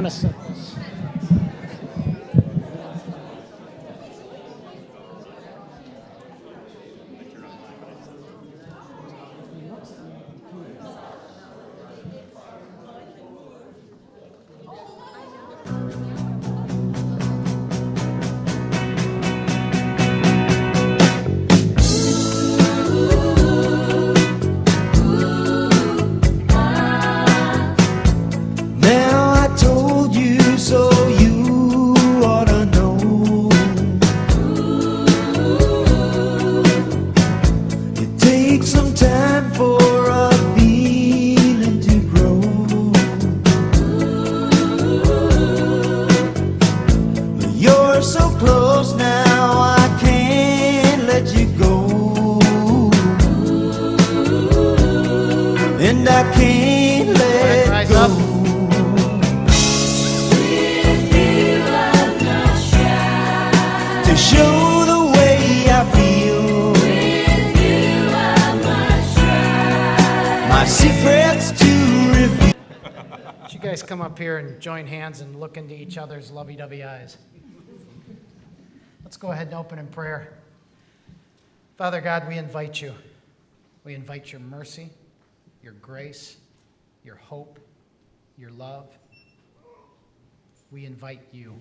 going to set this. And I can't let go. To show the way I feel. My secrets to reveal. Would you guys come up here and join hands and look into each other's lovey-dovey eyes? Let's go ahead and open in prayer. Father God, we invite you. We invite your mercy, your grace, your hope, your love. We invite you.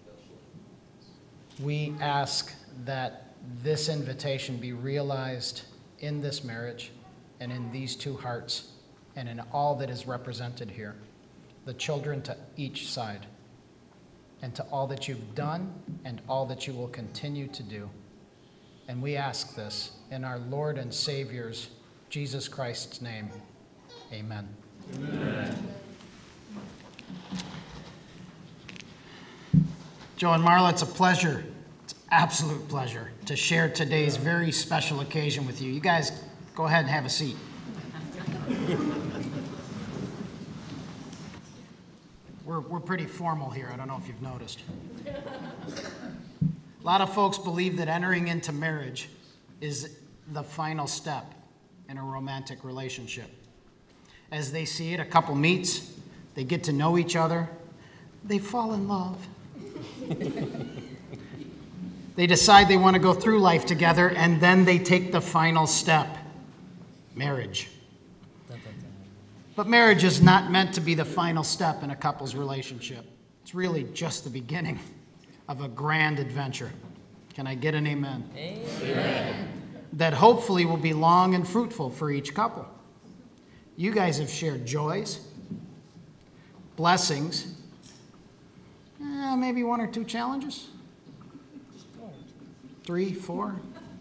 We ask that this invitation be realized in this marriage and in these two hearts and in all that is represented here, the children to each side, and to all that you've done and all that you will continue to do. And we ask this in our Lord and Savior's, Jesus Christ's name. Amen. Amen. Joe and Marla, it's a pleasure. It's an absolute pleasure to share today's very special occasion with you. You guys go ahead and have a seat. We're pretty formal here. I don't know if you've noticed. A lot of folks believe that entering into marriage is the final step in a romantic relationship. As they see it, a couple meets, they get to know each other, they fall in love. They decide they want to go through life together, and then they take the final step, marriage. But marriage is not meant to be the final step in a couple's relationship. It's really just the beginning of a grand adventure. Can I get an amen? Amen. That hopefully will be long and fruitful for each couple. You guys have shared joys, blessings, maybe one or two challenges, 3, 4,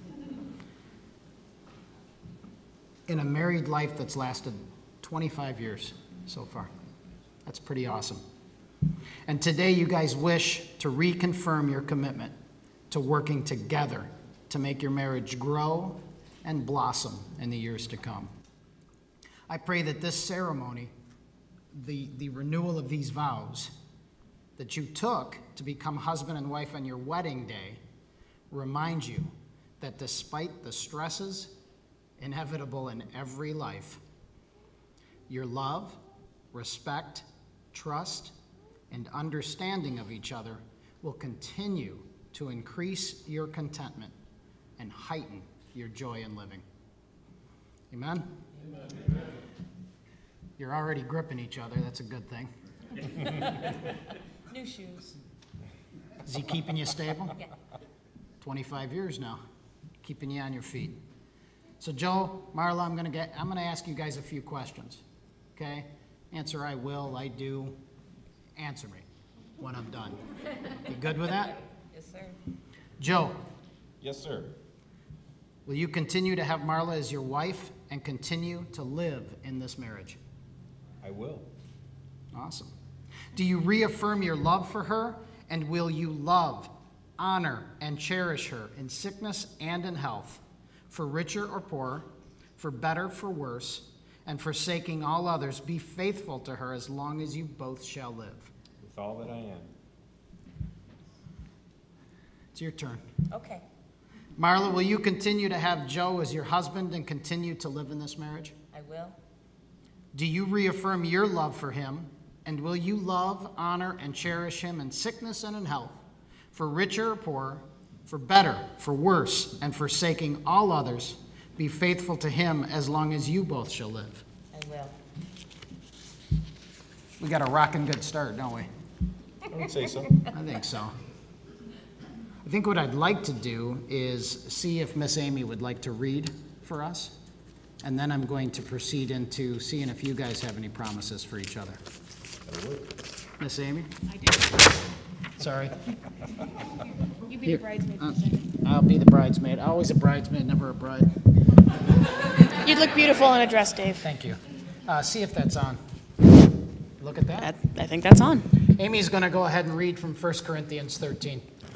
in a married life that's lasted 25 years so far. That's pretty awesome. And today you guys wish to reconfirm your commitment to working together to make your marriage grow and blossom in the years to come. I pray that this ceremony, the renewal of these vows that you took to become husband and wife on your wedding day, reminds you that despite the stresses inevitable in every life, your love, respect, trust, and understanding of each other will continue to increase your contentment and heighten your joy in living. Amen? Amen. You're already gripping each other. That's a good thing. New shoes. Is he keeping you stable? Yeah. 25 years now, keeping you on your feet. So Joe, Marla, I'm gonna ask you guys a few questions. Okay? Answer I will, I do. Answer me when I'm done. You good with that? Yes, sir. Joe. Yes, sir. Will you continue to have Marla as your wife and continue to live in this marriage? I will. Awesome. Do you reaffirm your love for her, and will you love, honor, and cherish her in sickness and in health, for richer or poorer, for better, for worse, and forsaking all others, be faithful to her as long as you both shall live? With all that I am. It's your turn. Okay. Marla, will you continue to have Joe as your husband and continue to live in this marriage? I will. Do you reaffirm your love for him And will you love, honor, and cherish him in sickness and in health, for richer or poor, for better, for worse, and forsaking all others, be faithful to him as long as you both shall live? I will. We got a rockin' good start, don't we? I would say so. I think so. I think what I'd like to do is see if Miss Amy would like to read for us, and then I'm going to proceed into seeing if you guys have any promises for each other. Miss Amy? I do. Sorry. You be Here. the bridesmaid for a second. I'll be the bridesmaid. Always a bridesmaid, never a bride. You'd look beautiful in a dress, Dave. Thank you. See if that's on. Look at that. I think that's on. Amy's going to go ahead and read from 1 Corinthians 13.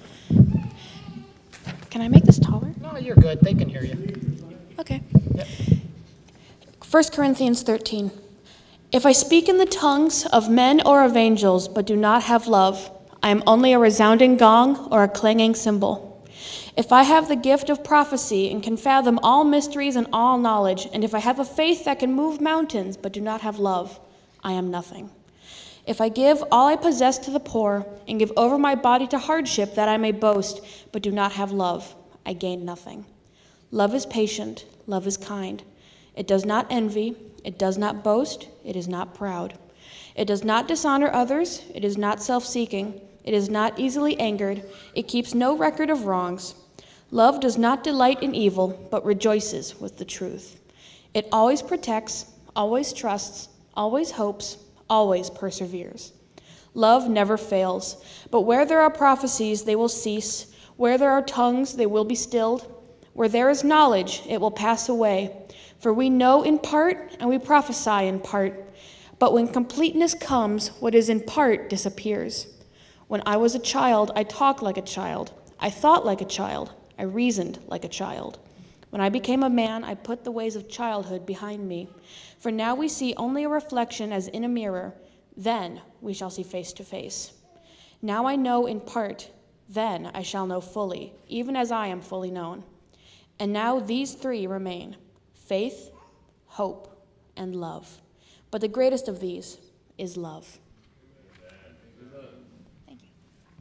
Can I make this taller? No, you're good. They can hear you. Okay. Yep. 1 Corinthians 13. If I speak in the tongues of men or of angels, but do not have love, I am only a resounding gong or a clanging cymbal. If I have the gift of prophecy and can fathom all mysteries and all knowledge, and if I have a faith that can move mountains, but do not have love, I am nothing. If I give all I possess to the poor and give over my body to hardship that I may boast, but do not have love, I gain nothing. Love is patient, love is kind. It does not envy, it does not boast, it is not proud. It does not dishonor others, it is not self-seeking, it is not easily angered, it keeps no record of wrongs. Love does not delight in evil, but rejoices with the truth. It always protects, always trusts, always hopes, always perseveres. Love never fails, but where there are prophecies, they will cease. Where there are tongues, they will be stilled. Where there is knowledge, it will pass away. For we know in part, and we prophesy in part. But when completeness comes, what is in part disappears. When I was a child, I talked like a child. I thought like a child. I reasoned like a child. When I became a man, I put the ways of childhood behind me. For now we see only a reflection as in a mirror. Then we shall see face to face. Now I know in part. Then I shall know fully, even as I am fully known. And now these three remain: faith, hope, and love. But the greatest of these is love. Thank you.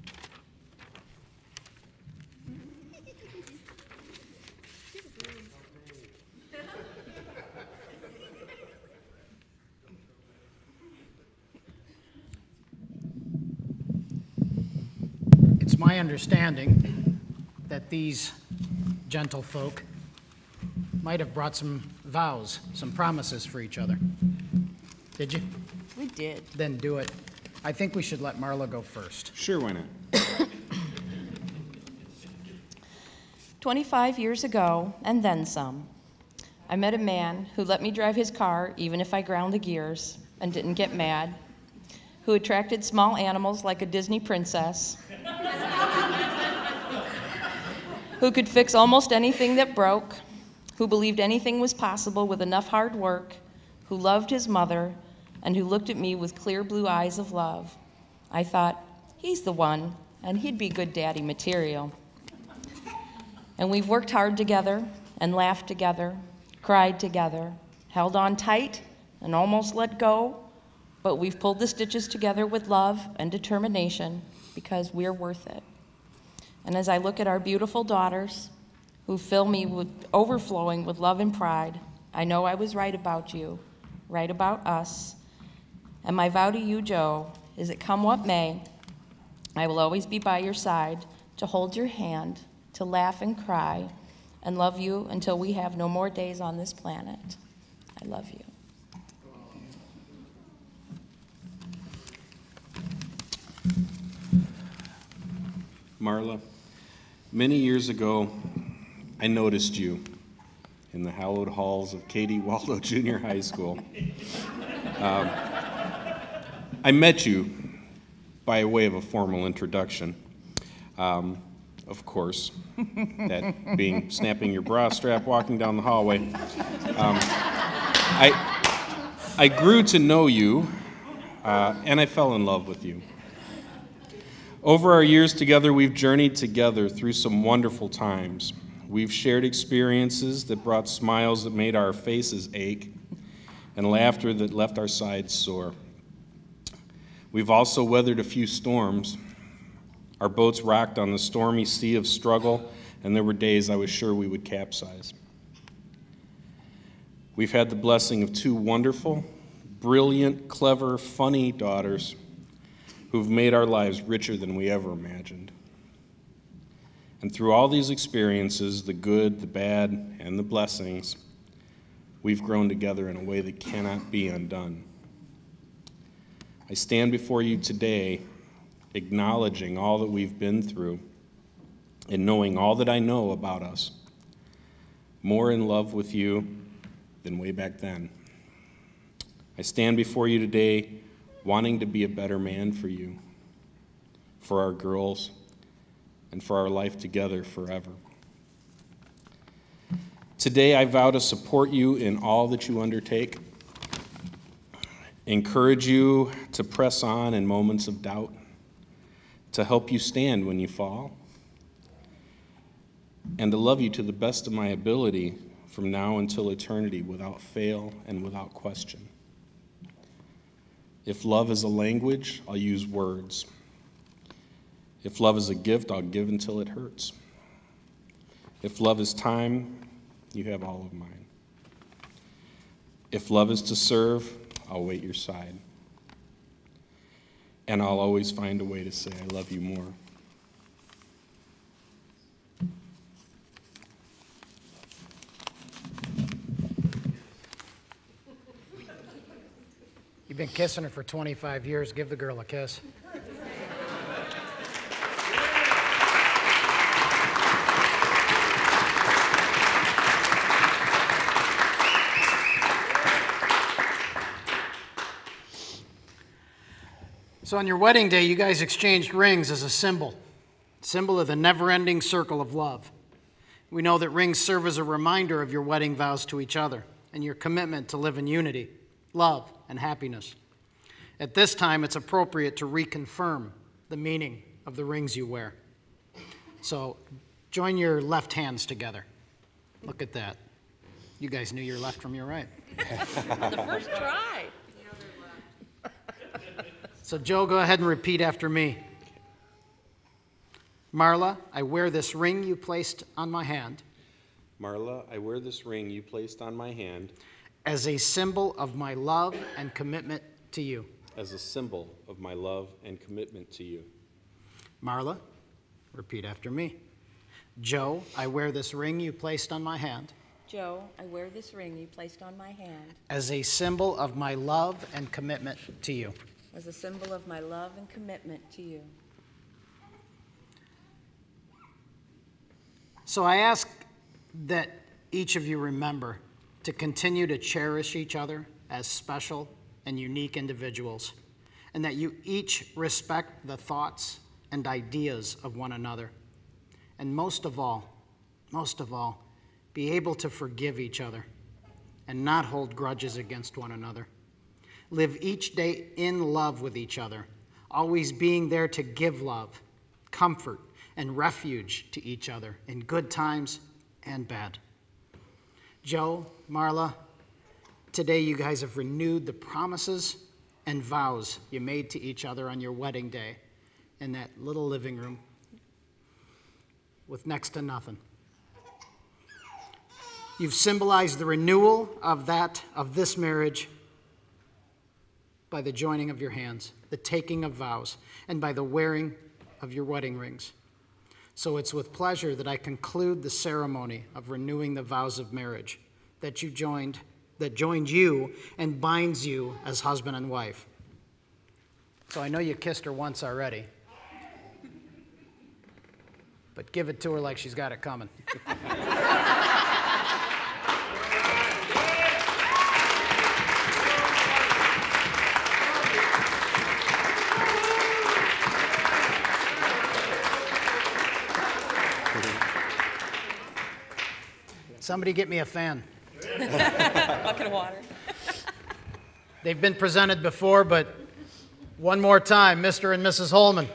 It's my understanding that these gentlefolk might have brought some vows, some promises for each other. Did you? We did. Then do it. I think we should let Marla go first. Sure, why not? 25 years ago, and then some, I met a man who let me drive his car even if I ground the gears and didn't get mad, who attracted small animals like a Disney princess, who could fix almost anything that broke, who believed anything was possible with enough hard work, who loved his mother, and who looked at me with clear blue eyes of love. I thought, he's the one, and he'd be good daddy material. And we've worked hard together, and laughed together, cried together, held on tight, and almost let go, but we've pulled the stitches together with love and determination because we're worth it. And as I look at our beautiful daughters, who fill me with overflowing with love and pride, I know I was right about you, right about us. And my vow to you, Joe, is that come what may, I will always be by your side to hold your hand, to laugh and cry, and love you until we have no more days on this planet. I love you. Marla, many years ago, I noticed you in the hallowed halls of Katie Waldo Junior High School. I met you by way of a formal introduction. Of course, that being snapping your bra strap, walking down the hallway. I grew to know you, and I fell in love with you. Over our years together, we've journeyed together through some wonderful times. We've shared experiences that brought smiles that made our faces ache, and laughter that left our sides sore. We've also weathered a few storms. Our boats rocked on the stormy sea of struggle, and there were days I was sure we would capsize. We've had the blessing of two wonderful, brilliant, clever, funny daughters who've made our lives richer than we ever imagined. And through all these experiences, the good, the bad, and the blessings, we've grown together in a way that cannot be undone. I stand before you today acknowledging all that we've been through and knowing all that I know about us, more in love with you than way back then. I stand before you today wanting to be a better man for you, for our girls, and for our life together forever. Today, I vow to support you in all that you undertake, encourage you to press on in moments of doubt, to help you stand when you fall, and to love you to the best of my ability from now until eternity without fail and without question. If love is a language, I'll use words. If love is a gift, I'll give until it hurts. If love is time, you have all of mine. If love is to serve, I'll wait your side. And I'll always find a way to say I love you more. You've been kissing her for 25 years. Give the girl a kiss. So on your wedding day, you guys exchanged rings as a symbol of the never-ending circle of love. We know that rings serve as a reminder of your wedding vows to each other and your commitment to live in unity, love, and happiness. At this time, it's appropriate to reconfirm the meaning of the rings you wear. So join your left hands together. Look at that. You guys knew your left from your right. The first try. So Joe, go ahead and repeat after me. Marla, I wear this ring you placed on my hand. Marla, I wear this ring you placed on my hand as a symbol of my love and commitment to you. as a symbol of my love and commitment to you. Marla, repeat after me. Joe, I wear this ring you placed on my hand Joe, I wear this ring you placed on my hand as a symbol of my love and commitment to you. as a symbol of my love and commitment to you. So I ask that each of you remember to continue to cherish each other as special and unique individuals, and that you each respect the thoughts and ideas of one another. And most of all, be able to forgive each other and not hold grudges against one another. Live each day in love with each other, always being there to give love, comfort, and refuge to each other in good times and bad. Joe, Marla, today you guys have renewed the promises and vows you made to each other on your wedding day in that little living room with next to nothing. You've symbolized the renewal of this marriage by the joining of your hands, the taking of vows, and by the wearing of your wedding rings. So it's with pleasure that I conclude the ceremony of renewing the vows of marriage that joined you and binds you as husband and wife. So I know you kissed her once already, but give it to her like she's got it coming. Somebody get me a fan. Bucket of water. They've been presented before, but one more time, Mr. and Mrs. Holman.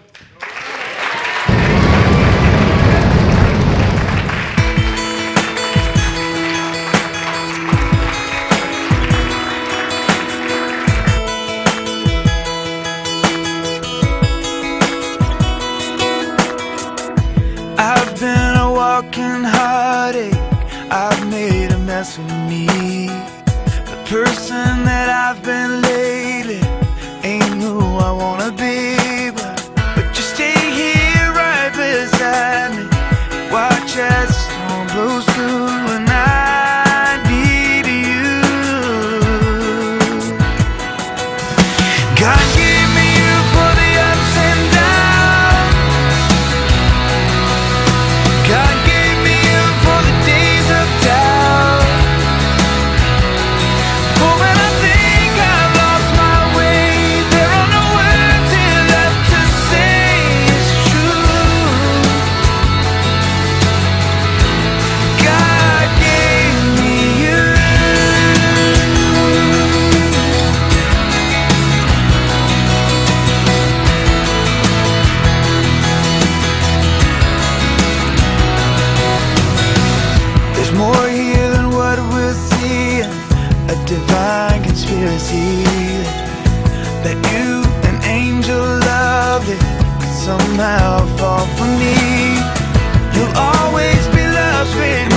is healing, that you, an angel lovely, could somehow fall for me. You'll always be love's great